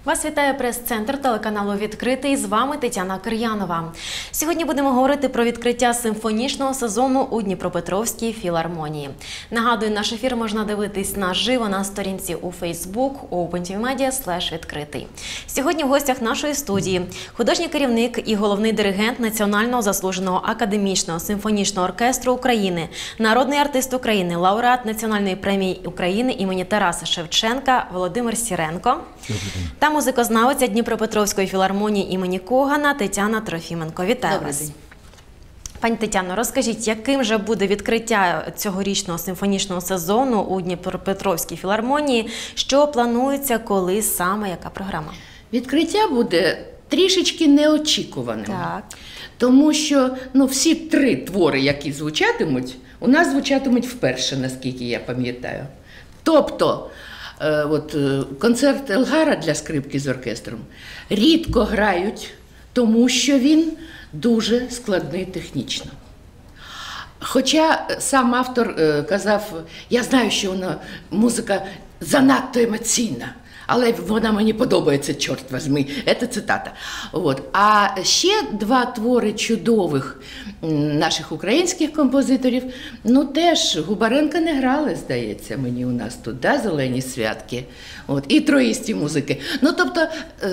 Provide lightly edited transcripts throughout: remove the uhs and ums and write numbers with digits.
Вас вітає прес-центр телеканалу «Відкритий». З вами Тетяна Кир'янова. Сьогодні будемо говорити про відкриття симфонічного сезону у Дніпропетровській філармонії. Нагадую, наш ефір можна дивитись наживо на сторінці у Facebook opentvmedia/відкритий. Сьогодні в гостях нашої студії художній керівник і головний диригент Національного заслуженого академічного симфонічного оркестру України, народний артист України, лауреат Національної премії України імені Тараса Шевченка Володимир Сіренко та музикознавиця Дніпропетровської філармонії імені Когана Тетяна Трофіменко. Вітаю вас. Пані Тетяно, розкажіть, яким же буде відкриття цьогорічного симфонічного сезону у Дніпропетровській філармонії? Що планується, коли саме, яка програма? Відкриття буде трішечки неочікуваним. Так. Тому що всі три твори, які звучатимуть, у нас звучатимуть вперше, наскільки я пам'ятаю. Тобто, концерт Елгара для скрипки з оркестром рідко грають, тому що він дуже складний технічно. Хоча сам автор казав, я знаю, що музика занадто емоційна, але вона мені подобається, чорт возьми. Це цитата. А ще два твори чудових наших українських композиторів, теж Губаренка не грали, здається, мені у нас тут, «Зелені святки», і троїсті музики. Тобто,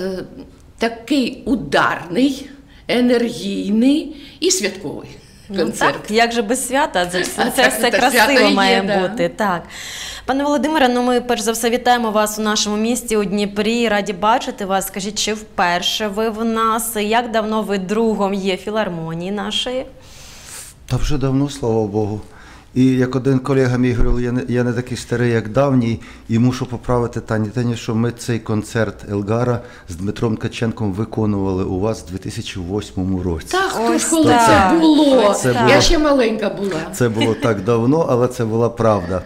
такий ударний, енергійний і святковий концерт. Так, як же без свята? Це все красиво має бути. Так. Пане Володимире, ми перш за все вітаємо вас у нашому місті, у Дніпрі. Раді бачити вас. Скажіть, чи вперше ви в нас? Як давно ви другом є філармонії нашої? Та вже давно, слава Богу. І як один колега мій говорив, я не такий старий, як давній, і мушу поправити Тані, що ми цей концерт Елгара з Дмитром Ткаченком виконували у вас у 2008 році. Так, коли це було. Я ще маленька була. Це було так давно, але це була правда.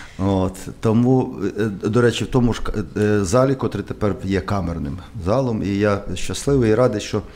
Тому, до речі, в тому ж залі, котрий тепер є камерним залом, і я щасливий і радий, що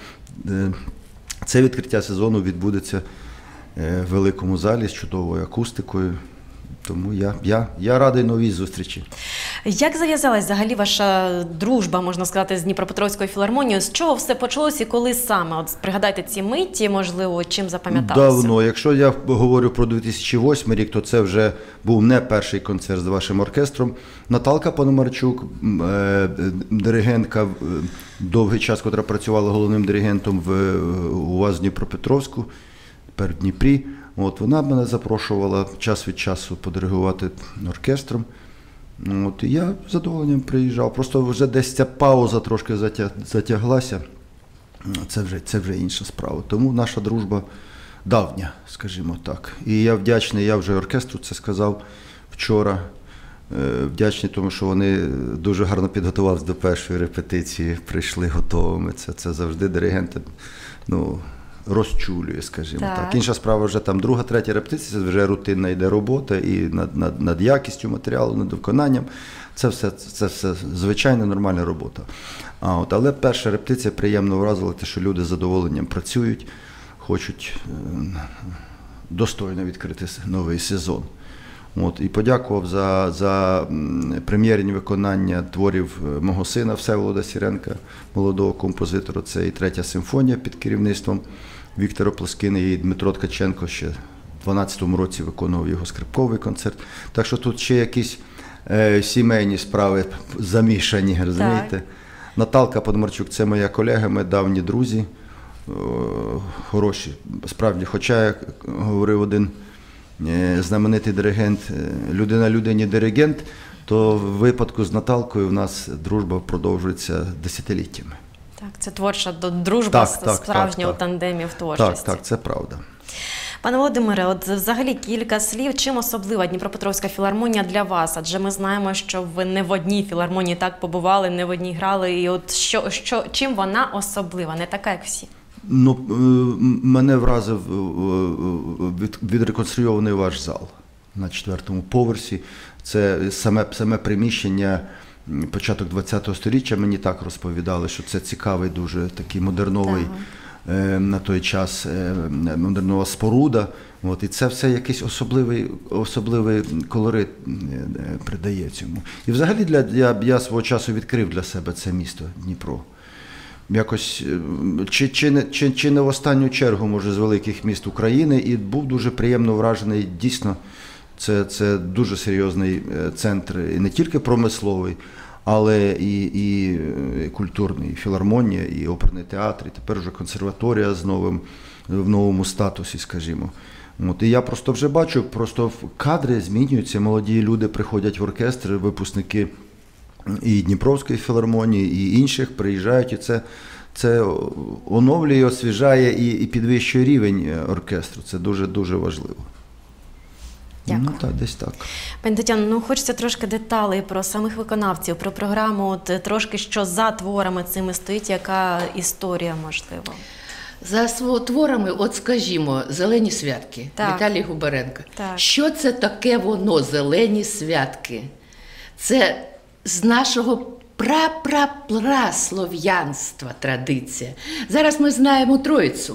це відкриття сезону відбудеться в великому залі з чудовою акустикою. Тому я радий новій зустрічі. Як зав'язалась взагалі ваша дружба, можна сказати, з Дніпропетровською філармонією? З чого все почалось і коли саме? Пригадайте ці миті, можливо, чим запам'яталося? Давно. Якщо я говорю про 2008 рік, то це вже був не перший концерт з вашим оркестром. Наталка Пономарчук, диригентка, довгий час, котра працювала головним диригентом у вас в Дніпропетровську, тепер в Дніпрі. Вона мене запрошувала час від часу подиригувати оркестром. І я з задоволенням приїжджав. Просто вже десь ця пауза трошки затяглася. Це вже інша справа. Тому наша дружба давня, скажімо так. І я вдячний, я вже оркестру це сказав вчора. Вдячний тому, що вони дуже гарно підготувалися до першої репетиції, прийшли готовими. Це завжди диригенти, розчулює, скажімо так. Інша справа вже там друга, третя репетиція, це вже рутинна йде робота і над якістю матеріалу, над виконанням. Це все звичайна нормальна робота. Але перша репетиція приємно вразила те, що люди з задоволенням працюють, хочуть достойно відкрити новий сезон. І подякував за прем'єрні виконання творів мого сина Всеволода Сіренка, молодого композитора. Це і третя симфонія під керівництвом Віктора Плоскини, і Дмитро Ткаченко ще в 2012 році виконував його скрипковий концерт. Так що тут ще якісь сімейні справи замішані, розумієте? Так. Наталка Пономарчук – це моя колега, ми давні друзі, хороші, справді. Хоча, як говорив один знаменитий диригент, людина людині диригент, то в випадку з Наталкою в нас дружба продовжується десятиліттями. Так, це творча дружба справжнього тандемі в творчості. Так, це правда. Пане Володимире, взагалі кілька слів, чим особлива Дніпропетровська філармонія для вас? Адже ми знаємо, що ви не в одній філармонії так побували, не в одній грали, і чим вона особлива, не така, як всі? Мене вразив відреконструйований ваш зал на 4-му поверсі. Це саме приміщення, початок ХХ століття, мені так розповідали, що це цікавий, дуже такий модерновий на той час модернова споруда. От, і це все якийсь особливий колорит придає цьому. І взагалі я свого часу відкрив для себе це місто Дніпро. Якось, чи не в останню чергу, може, з великих міст України, і був дуже приємно вражений. Дійсно, це дуже серйозний центр, і не тільки промисловий, але і культурний, і філармонія, і оперний театр, і тепер вже консерваторія в новому статусі, скажімо. От, і я просто вже бачу, просто кадри змінюються, молоді люди приходять в оркестр, випускники і Дніпровської філармонії, і інших приїжджають, і це оновлює, освіжає і підвищує рівень оркестру. Це дуже-дуже важливо. Дякую. Ну так, десь так. Пані Тетяно, хочеться трошки деталей про самих виконавців, про програму, трошки що за творами цими стоїть, яка історія, можливо. За творами, от скажімо, «Зелені святки» Віталій Губаренко. Так. Що це таке воно, «Зелені святки»? Це з нашого пра-пра-пра-слов'янства традиція. Зараз ми знаємо Троїцю.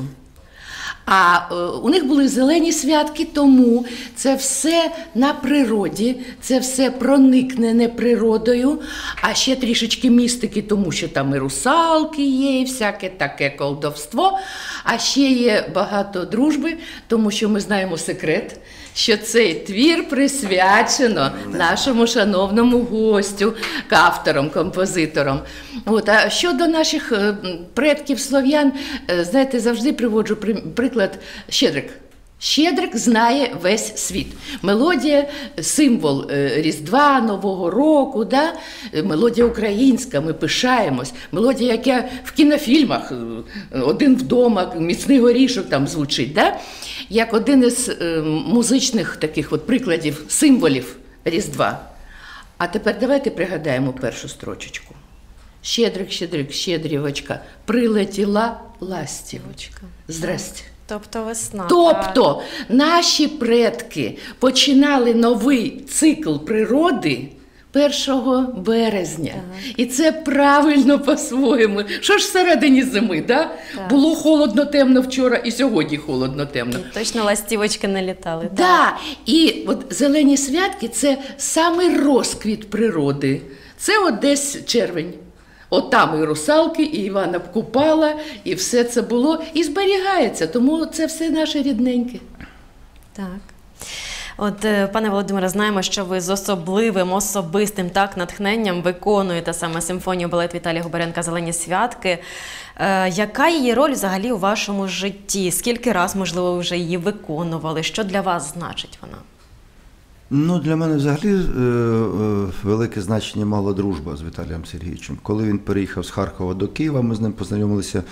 А у них були зелені святки, тому це все на природі, це все проникнене природою, а ще трішечки містики, тому що там і русалки є, і всяке таке колдовство, а ще є багато дружби, тому що ми знаємо секрет, що цей твір присвячено нашому шановному гостю, авторам, композиторам. От, а щодо наших предків слов'ян, знаєте, завжди приводжу приклад Щедрик. Щедрик знає весь світ. Мелодія – символ Різдва, Нового року, да? Мелодія українська, ми пишаємось. Мелодія, яка в кінофільмах «Один вдома», «Міцний горішок» там звучить. Да? Як один із музичних таких от прикладів, символів Різдва. А тепер давайте пригадаємо першу строчечку. Щедрик, щедрик, щедрівочка, прилетіла ластівочка. Здрасте. Тобто весна. Тобто наші предки починали новий цикл природи 1 березня. Так. І це правильно по-своєму. Що ж всередині зими, да? Так. Було холодно-темно вчора і сьогодні холодно-темно. І точно ластівочки не літали. Так. Да. І от «Зелені святки» – це самий розквіт природи. Це от десь червень. От там і русалки, і Івана Купала, і все це було, і зберігається, тому це все наше рідненьке. Так. От, пане Володимире, знаємо, що ви з особистим натхненням виконуєте саме симфонію балет Віталія Губаренка «Зелені святки». Яка її роль взагалі у вашому житті? Скільки раз, можливо, ви вже її виконували? Що для вас значить вона? Ну, для мене взагалі велике значення мала дружба з Віталієм Сергійовичем. Коли він переїхав з Харкова до Києва, ми з ним познайомилися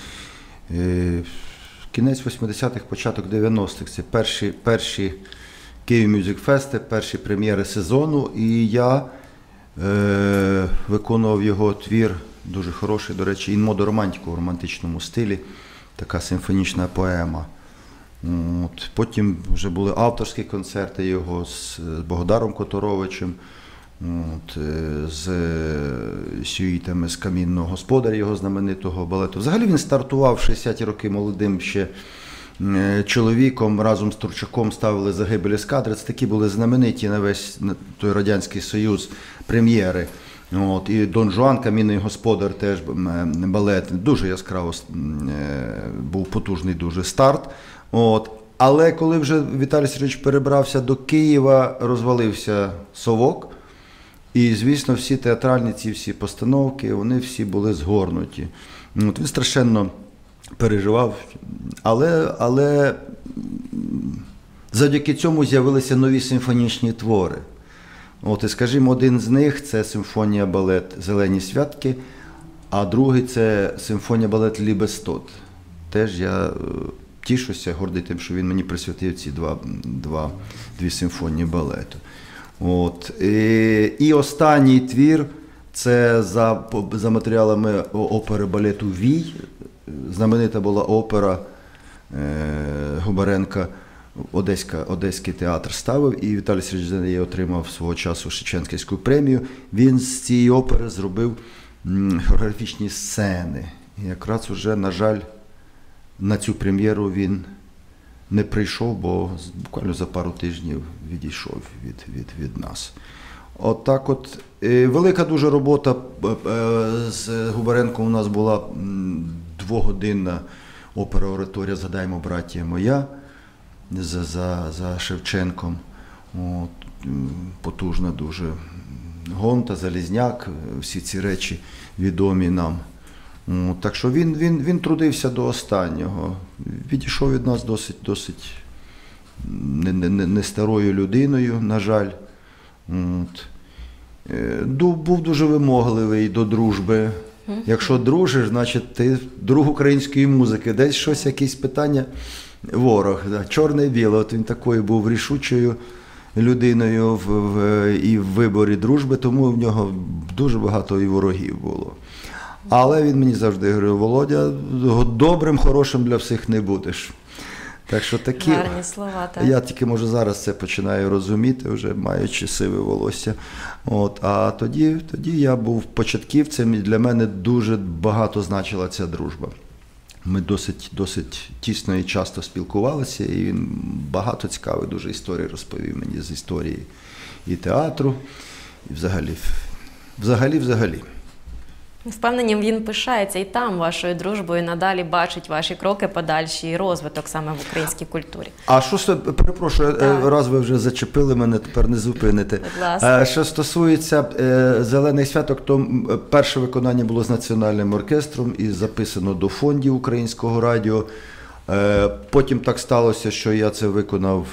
кінець 80-х, початок 90-х. Це перші Київ Мюзик Фести, перші прем'єри сезону. І я виконував його твір, дуже хороший, до речі, «In modo romantico» у романтичному стилі, така симфонічна поема. От. Потім вже були авторські концерти його з Богдаром Которовичем, з сюїтами з «Камінного господаря», його знаменитого балету. Взагалі він стартував в 60-ті роки молодим ще чоловіком, разом з Турчаком ставили «Загибель ескадри». Це такі були знамениті на весь той Радянський Союз прем'єри. От, і «Дон Жуан», «Камінний господар», теж балет. Дуже яскраво був потужний дуже старт. От. Але коли вже Віталій Сергійович перебрався до Києва, розвалився совок. І, звісно, всі театральні ці всі постановки, вони всі були згорнуті. От, він страшенно переживав, але завдяки цьому з'явилися нові симфонічні твори. От, і, скажімо, один з них – це симфонія-балет «Зелені святки», а другий – це симфонія-балет «Лібестот». Теж я тішуся, гордий тим, що він мені присвятив ці дві симфонії балету. От. І останній твір – це за матеріалами опери балету «Вій». Знаменита була опера Губаренка, Одеський театр ставив, і Віталій Сергійович за неї отримав свого часу Шевченківську премію. Він з цієї опери зробив хореографічні сцени. І якраз уже, на жаль, на цю прем'єру він не прийшов, бо буквально за пару тижнів відійшов від нас. Отак от. Велика дуже робота з Губаренком у нас була двогодинна опера-ораторія «Згадаймо, браття моя» за Шевченком. От, потужна дуже Гонта, Залізняк, всі ці речі відомі нам. Так що він трудився до останнього. Відійшов від нас досить не старою людиною, на жаль. От. Був дуже вимогливий до дружби. Якщо дружиш, значить ти друг української музики. Десь щось, якісь питання, ворог. Чорне і біле. От він такою був рішучою людиною і в виборі дружби, тому в нього дуже багато і ворогів було. Але він мені завжди говорив: Володя, добрим, хорошим для всіх не будеш. Так що такі, гарні слова, так. Я тільки, може, зараз це починаю розуміти, вже маючи сиве волосся. От, а тоді я був початківцем, і для мене дуже багато значила ця дружба. Ми досить тісно і часто спілкувалися, і він багато цікавих дуже історій розповів мені з історії і театру, і взагалі. Впевнені, він пишається і там вашою дружбою, надалі бачить ваші кроки подальші і розвиток саме в українській культурі. А що, перепрошую, раз ви вже зачепили мене, тепер не зупините. Будь ласка. Що стосується «Зелених святок», то перше виконання було з Національним оркестром і записано до фондів Українського радіо. Потім так сталося, що я це виконав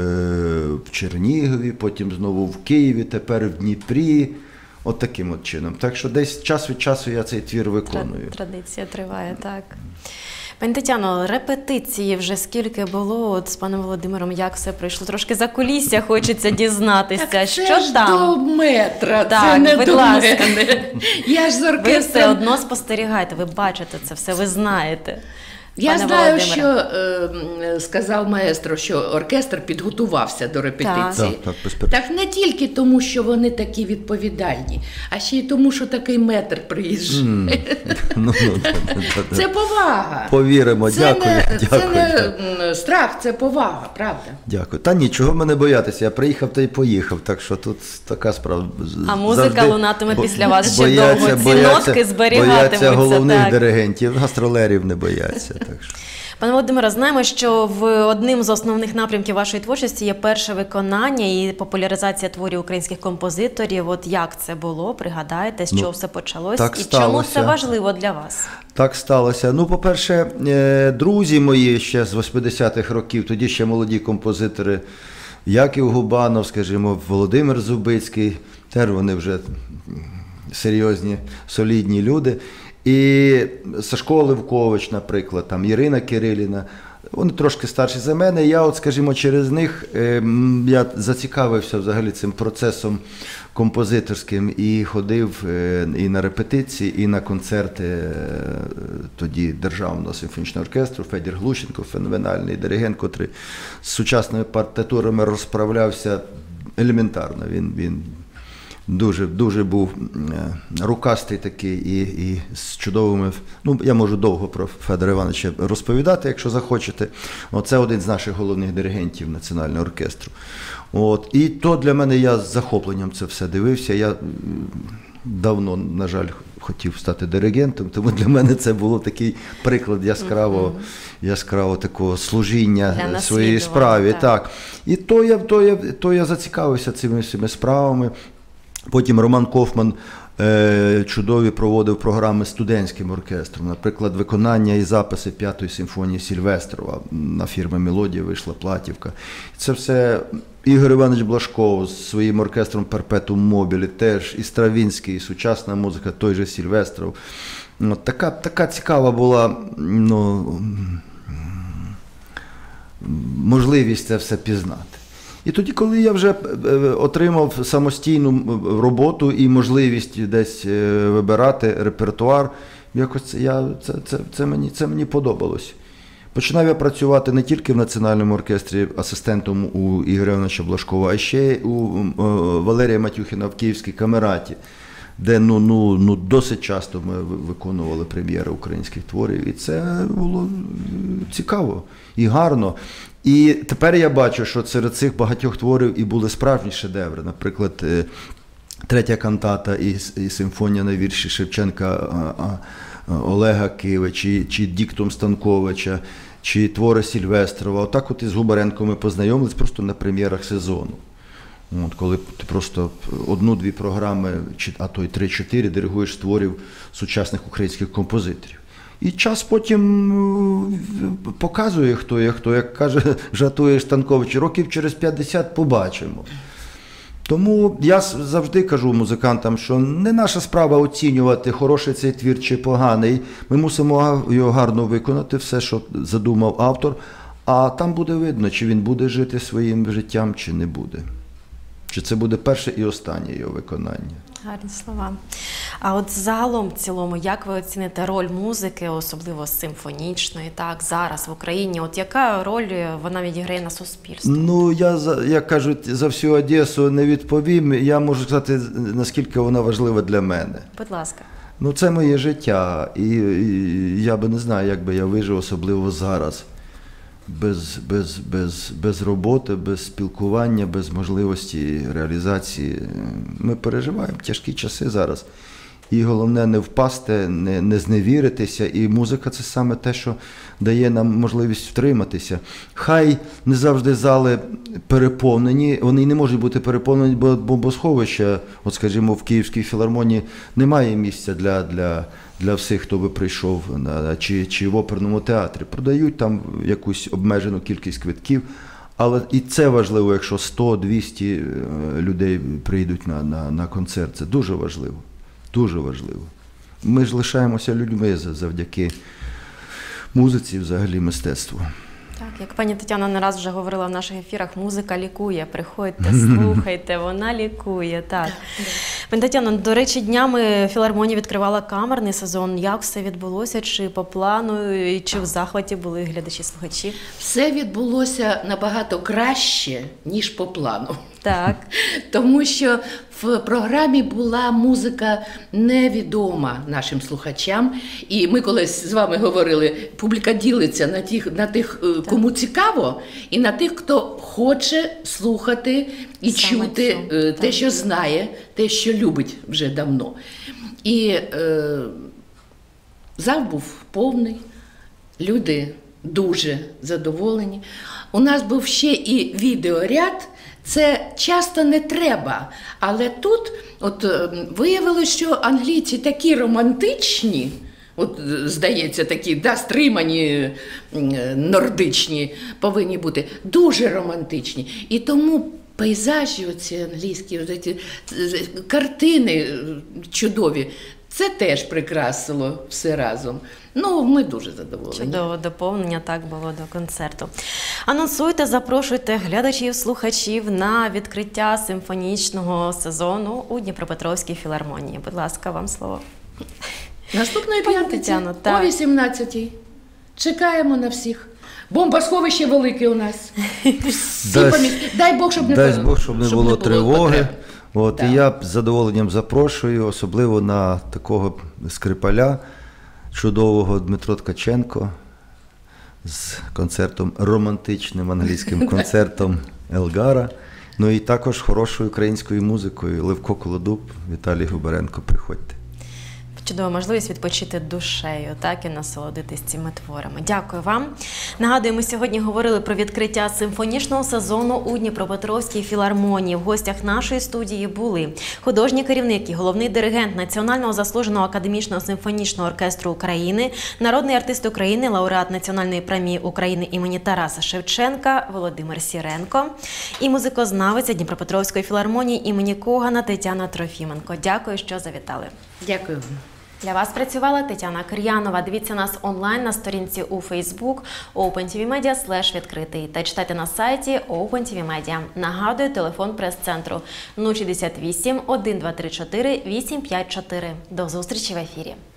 в Чернігові, потім знову в Києві, тепер в Дніпрі. От таким от чином. Так що десь час від часу я цей твір виконую. Традиція триває, так. Пані Тетяно, репетиції вже скільки було от з паном Володимиром, як все пройшло? Трошки за кулісся хочеться дізнатися, Так що це ж там? до метра, Так, це не будь до ласка. мене. Я ж з Ви оркестром. все одно спостерігаєте, ви бачите це все, ви знаєте. Я Пане знаю, Володимире. що сказав маестро, що оркестр підготувався до репетиції. Так, безперечно. Так не тільки тому, що вони такі відповідальні, а ще й тому, що такий метр приїжджає. Це повага. Повіримо, дякую. Це не страх, це повага, правда. Дякую. Та нічого мене боятися, я приїхав та й поїхав, так що тут така справа. А музика Завжди лунатиме після вас ще бояться- довго, ці бояться- нотки зберігатимуться. Бояться головних так. диригентів, гастролерів не бояться. Так що. Пане Володимире, знаємо, що одним з основних напрямків вашої творчості є перше виконання і популяризація творів українських композиторів. От як це було? Пригадайте, з чого все почалось так і чому сталося. це важливо для вас? Так сталося. Ну, по-перше, друзі мої ще з 80-х років, тоді ще молоді композитори, Яків Губанов, скажімо, Володимир Зубицький, тепер вони вже серйозні, солідні люди. І Сашко Левкович, наприклад, там Ірина Кириліна, вони трошки старші за мене. Я, от, скажімо, через них я зацікавився взагалі цим процесом композиторським і ходив і на репетиції, і на концерти тоді Державного симфонічного оркестру. Федір Глущенко, феноменальний диригент, котрий з сучасними партитурами розправлявся елементарно. Він дуже був рукастий такий і з чудовими... Ну, я можу довго про Федора Івановича розповідати, якщо захочете. Це один з наших головних диригентів Національного оркестру. І то для мене, я з захопленням це все дивився. Я давно, на жаль, хотів стати диригентом, тому для мене це був такий приклад яскраво такого служіння своїй справі. Так. І то я зацікавився цими всіми справами. Потім Роман Кофман чудові проводив програми з студентським оркестром. Наприклад, виконання і записи 5-ї симфонії Сільвестрова. На фірмі «Мелодія» вийшла платівка. Це все Ігор Іванович Блажков з своїм оркестром «Перпетум мобілі», теж і Стравінський, і сучасна музика, той же Сільвестров. Така цікава була можливість це все пізнати. І тоді, коли я вже отримав самостійну роботу і можливість десь вибирати репертуар, якось це мені подобалось. Починав я працювати не тільки в Національному оркестрі асистентом у Ігоря Івановича Блажкова, а ще й у Валерія Матюхіна в Київській камераті, де досить часто ми виконували прем'єри українських творів, і це було цікаво і гарно. І тепер я бачу, що серед цих багатьох творів і були справжні шедеври. Наприклад, третя кантата і симфонія на вірші Шевченка Олега Киви, чи диктум Станковича, чи твори Сільвестрова. Отак от із Губаренком ми познайомились просто на прем'єрах сезону. От, коли ти просто 1-2 програми, а то й 3-4 диригуєш творів сучасних українських композиторів. І час потім показує, хто є хто. Як каже Жатує Станкович, років через 50 побачимо. Тому я завжди кажу музикантам, що не наша справа оцінювати, хороший цей твір чи поганий. Ми мусимо його гарно виконати, все, що задумав автор, а там буде видно, чи він буде жити своїм життям, чи не буде. Чи це буде перше і останнє його виконання. Гарні слова. А от загалом, в цілому, як ви оціните роль музики, особливо симфонічної, так, зараз в Україні? От яка роль вона відіграє на суспільстві? Ну, як кажуть, за всю Одесу не відповім. Я можу сказати, наскільки вона важлива для мене. Будь ласка. Ну, це моє життя. І я би не знаю, як би я вижив, особливо зараз. Без роботи, без спілкування, без можливості реалізації. Ми переживаємо тяжкі часи зараз. І головне не впасти, не зневіритися. І музика – це саме те, що дає нам можливість втриматися. Хай не завжди зали переповнені, вони не можуть бути переповнені, бо бомбосховища, от скажімо, в Київській філармонії немає місця для всіх, хто би прийшов, чи в оперному театрі. Продають там якусь обмежену кількість квитків, але і це важливо, якщо 100-200 людей прийдуть на концерт. Це дуже важливо. Дуже важливо. Ми ж лишаємося людьми завдяки музиці, взагалі мистецтву. Так, як пані Тетяна не раз вже говорила в наших ефірах, музика лікує. Приходьте, слухайте, вона лікує. Так. Пані Тетяно, до речі, днями філармонія відкривала камерний сезон. Як все відбулося? Чи по плану, і чи в захваті були глядачі-слухачі? Все відбулося набагато краще, ніж по плану. Так. Тому що в програмі була музика невідома нашим слухачам. І ми колись з вами говорили, публіка ділиться на тих, кому цікаво, і на тих, хто хоче слухати і саме чути те, що знає, те, що любить вже давно. І зал був повний, люди дуже задоволені. У нас був ще і відеоряд. Це часто не треба, але тут виявилося, що англійці такі романтичні, здається, такі, стримані, нордичні повинні бути, дуже романтичні. І тому пейзажі оці англійські, картини чудові, це теж прикрасило все разом. Ну, ми дуже задоволені. Чудове доповнення, так було до концерту. Анонсуйте, запрошуйте глядачів, слухачів на відкриття симфонічного сезону у Дніпропетровській філармонії. Будь лака, вам слово. Наступної п'ятниці Тетяно, о 18-й. Чекаємо на всіх. Бомбосховище велике у нас. Дай Бог, щоб не було тривоги. Да. І я з задоволенням запрошую, особливо на такого скрипаля чудового Дмитро Ткаченко з концертом, романтичним англійським концертом Елгара. Ну і також хорошою українською музикою Левко Колодуб, Віталій Губаренко. Приходьте. Чудова можливість відпочити душею, так, і насолодитись цими творами. Дякую вам. Нагадую, ми сьогодні говорили про відкриття симфонічного сезону у Дніпропетровській філармонії. В гостях нашої студії були художній керівник і головний диригент Національного заслуженого академічного симфонічного оркестру України, народний артист України, лауреат Національної премії України імені Тараса Шевченка Володимир Сіренко і музикознавиця Дніпропетровської філармонії імені Когана Тетяна Трофіменко. Дякую, що завітали. Дякую вам. Для вас працювала Тетяна Кир'янова. Дивіться нас онлайн на сторінці у Facebook opentvmedia/відкритий та читайте на сайті Open TV Media. Нагадую, телефон прес-центру 068 1234 854. До зустрічі в ефірі.